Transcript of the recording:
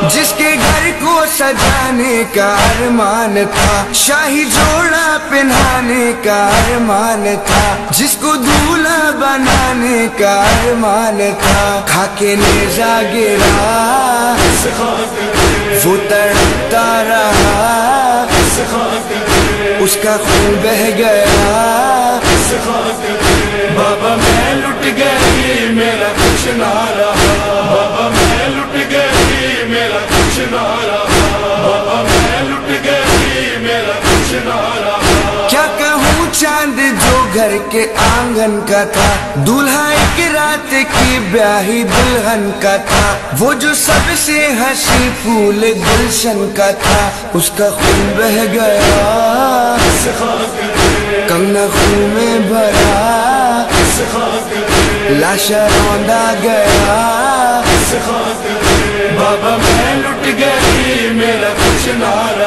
جس کے گھر کو سجانے کا ارمان تھا، شاہی جوڑا پہنانے کا ارمان تھا، جس کو دولہا بنانے کا ارمان تھا، کھا کے نیزہ گرا وہ تڑپتا رہا، اس کا خون بہ گیا، بابا میں لٹ گئی میرا کچھ نہ رہا، بابا میں لٹ گئی میرا کچھ نہ رہا، بابا میں لٹ گئی میرا کچھ نہ رہا۔ کیا کہوں چاند جو گھر کے آنگن کا تھا، دولہا ایک رات کی بیاہی دلہن کا تھا، وہ جو سب سے ہنسی پھول گلشن کا تھا، اس کا خون بہ گیا، کنگنا خون میں بھرا، لاشا روندا گیا، بابا میں لٹ گئی میرا کچھ نہ رہا۔